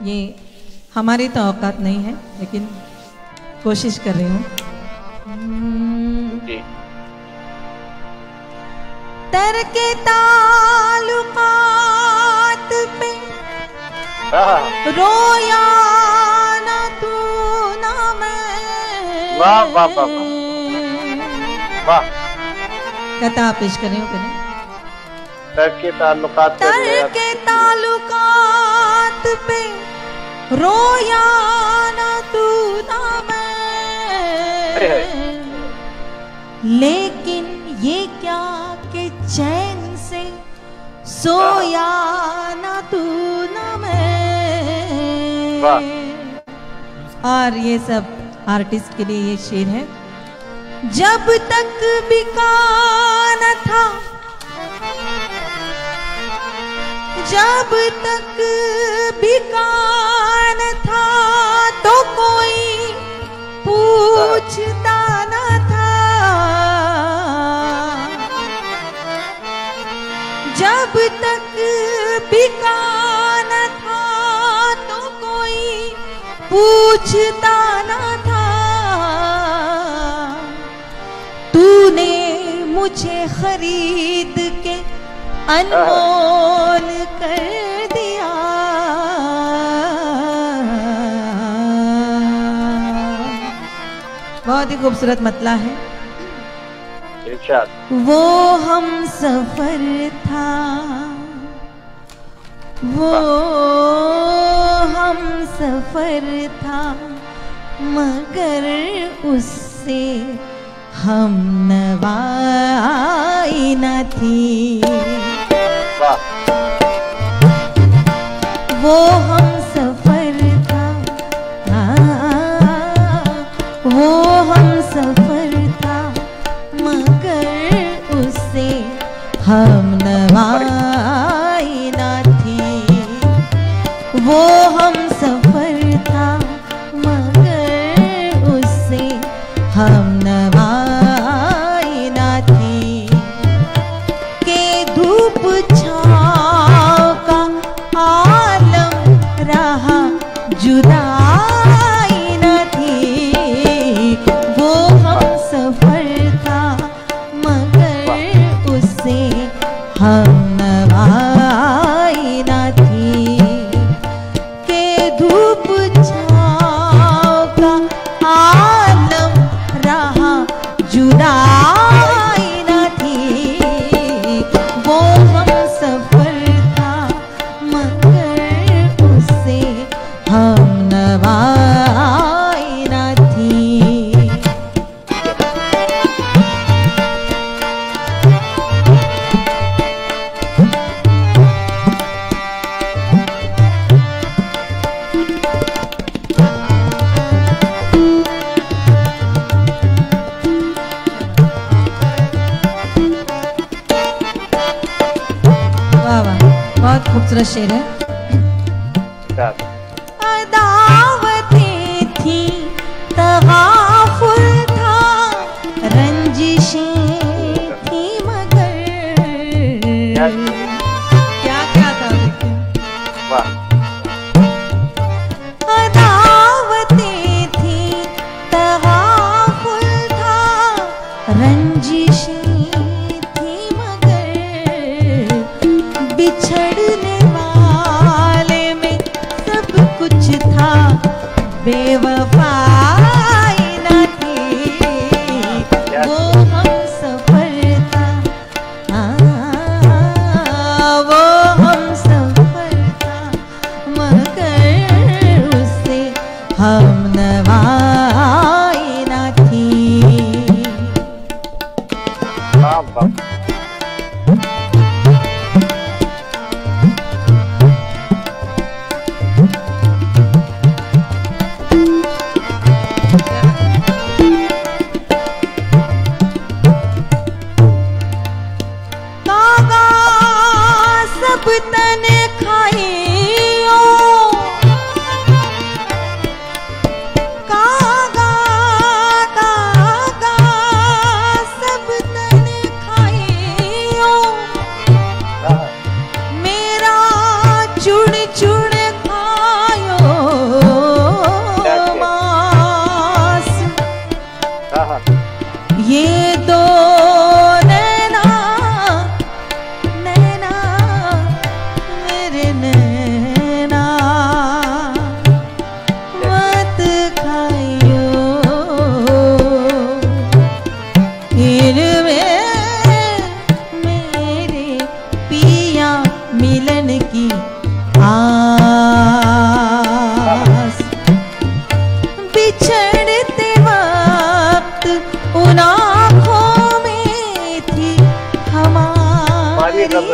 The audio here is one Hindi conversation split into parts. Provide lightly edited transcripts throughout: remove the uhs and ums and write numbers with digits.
ये हमारी तो औकात नहीं है, लेकिन कोशिश कर रही हूँ। तरके ताल्लुकात पे रोया ना तू ना मैं। वाह वाह वाह वाह। कथा पेश कर रही हूँ कहीं। तरके ताल्लुकात पे रोया ना तू ना मैं। लेकिन ये क्या कि चैन से सोया ना तू ना मैं। और ये सब आर्टिस्ट के लिए ये शेर है। जब तक बिका न था, जब तक बिका न था तो कोई पूछता न था। जब तक बिका न था तो कोई पूछता न था। तूने मुझे खरीद के अनमोल कर दिया। बहुत ही खूबसूरत मतला है। वो हम सफर था, वो हम सफर था, मगर उससे हम नवाई न थी। वो हम सफर था, वो हम सफर था, मगर उससे हम नवाई न थी। वो हम सफर था, मगर उससे हम नवाई न थी। के धूप छाँव का आलम रहा, जुदाई न थी। वो हम सफर था, मगर उससे हम नवाई न थी। के धूप छाँव का आलम रहा, जुदाई न थी। वो हम सफर था, मगर उससे हम नवाई न थी। वाह वाह, बहुत खूबसूरत शेर है। अदावतें थी, तगाफुल था, रंजिशें थी, मगर क्या क्या था देखिए। अदावतें थी, तगाफुल था, रंजिशें थी, मगर बिछड़ने वाले में सब कुछ था, बेवफाई न थी। वो हम सफर था, वो हम सफर था, मगर उससे हम नवाई न थी। कागा सब तन खाइयो, कागा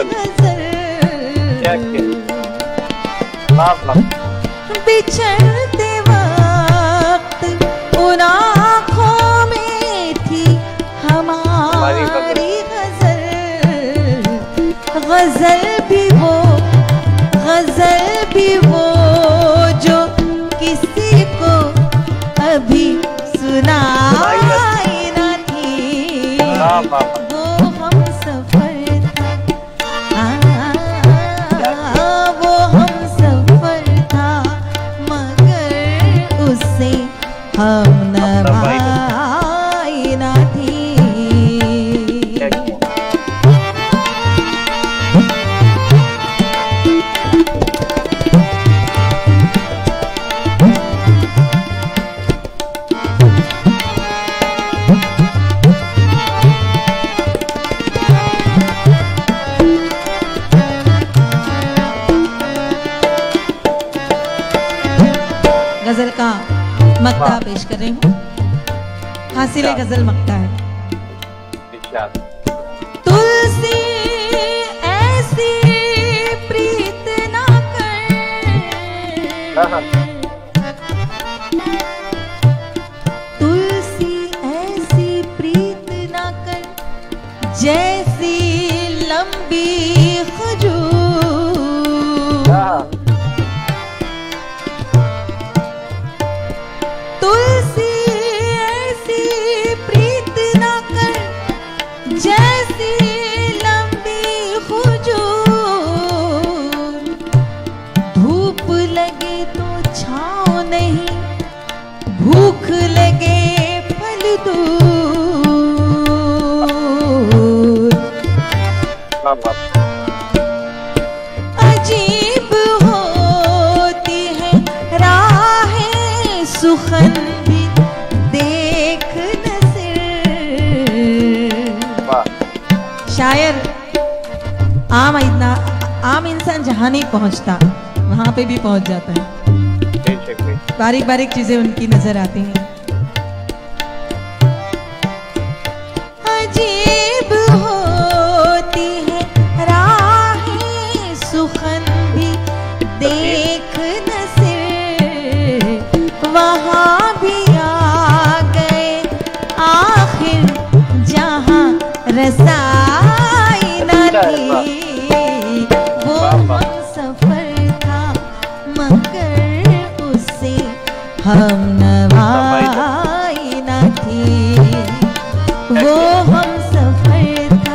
गजल क्या वाह बिछड़ते वक्त उन आँखों में थी हमारी गजल, गजल भी वो जो किसी को अभी सुनाई न थी। वो हम सफर था, वो हम सफर था, मगर उससे हम नवाई न थी। गजल का मक्ता पेश कर रही हूँ। हासिले गजल मक्ता है। तुलसी ऐसी प्रीत ना कर, तुलसी ऐसी प्रीत ना कर, जैसी लंबी खजूर। तुलसी ऐसी प्रीत ना कर, जैसी लंबी खजूर। धूप लगे तो छाँव नहीं, भूख लगे फल दूर। अजीब होती है राहें सुखन भी देख नज़र। शायर आम इंसान जहाँ नहीं पहुँचता वहाँ पे भी पहुँच जाता है। बारीक बारीक चीजें उनकी नजर आती हैं। अजीब होती है राहें सुखन भी देख नज़र, वहाँ भी आ गए आखिर जहाँ रसाई न थी। वो हम सफर था, मगर उससे हम नवाई न थी। वो हम सफर था,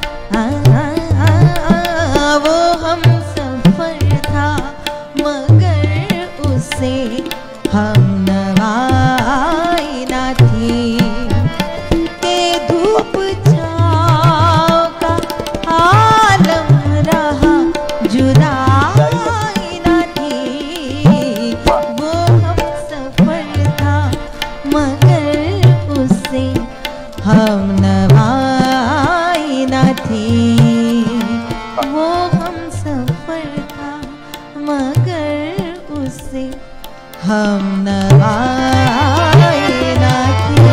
वो हम सफर था, मगर उससे हम नवाई न थी। के धूप छाँव का आलम रहा, जुदाई न थी। वो हम सफर था, मगर उससे हम नवाई न थी। वो हम सफर था, मगर उससे हम नवाई न थी।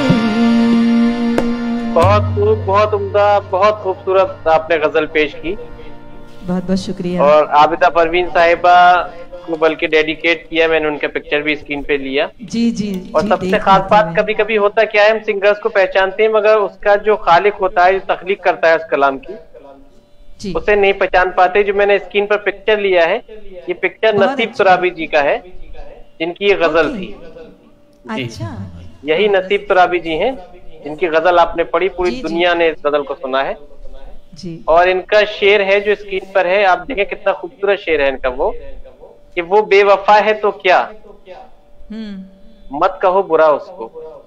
बहुत खूब, बहुत उम्दा, बहुत खूबसूरत आपने गजल पेश की। बहुत बहुत शुक्रिया। और आबिदा परवीन साहिबा को बल्कि डेडिकेट किया, मैंने उनका पिक्चर भी स्क्रीन पे लिया। जी जी। और सबसे खास बात, कभी कभी होता क्या है, हम सिंगर्स को पहचानते हैं मगर उसका जो खालिक होता है, जो तख्लीक करता है उस कलाम की, उसे नहीं पहचान पाते। जो मैंने स्क्रीन पर पिक्चर लिया है, ये पिक्चर नसीब तुराबी जी का है, जिनकी ये गजल थी। अच्छा, यही नसीब तुराबी जी हैं, जिनकी गजल आपने पढ़ी, पूरी दुनिया ने इस गजल को सुना है जी। और इनका शेर है जो स्क्रीन पर है, आप देखें कितना खूबसूरत शेर है इनका। वो कि वो बेवफा है तो क्या, मत कहो बुरा उसको।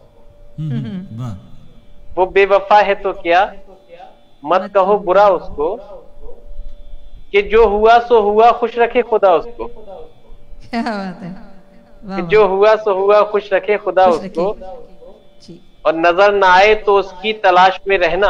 वो बेवफा है तो क्या, मत कहो बुरा उसको, कि जो हुआ सो हुआ, खुश रखे खुदा उसको। क्या बात है। कि जो हुआ सो हुआ, खुश रखे खुदा उसको। और नजर ना आए तो उसकी तलाश में रहना,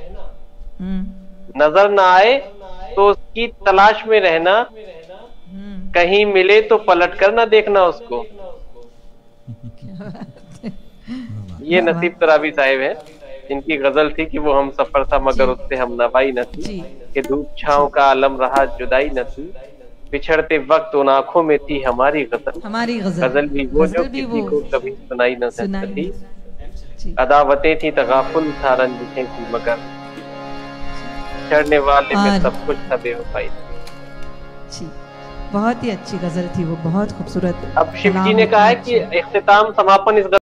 नजर ना आए तो उसकी तलाश में रहना, कहीं मिले तो पलट कर ना देखना उसको। ये नसीब तुराबी साहिब है। इनकी गजल थी कि वो हम सफर था मगर उससे हम नवाई न थी, कि धूप छाँव का आलम रहा जुदाई न थी, पिछड़ते वक्त उन आंखों में थी हमारी गजल भी वो जो किसी को कभी सुनाई न सकती, अदावतें थी तगाफुल था रंजिशें थी मगर चढ़ने वाले में सब कुछ था बेवफाई। बहुत ही अच्छी गजल थी वो, बहुत खूबसूरत। अब शिव जी ने कहा है कि इख्तिताम समापन इस